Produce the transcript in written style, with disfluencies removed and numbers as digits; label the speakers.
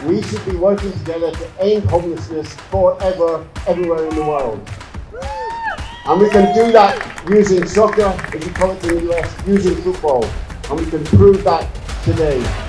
Speaker 1: We should be working together to end homelessness forever, everywhere in the world. And we can do that using soccer, as you call it in the US, using football. And we can prove that today.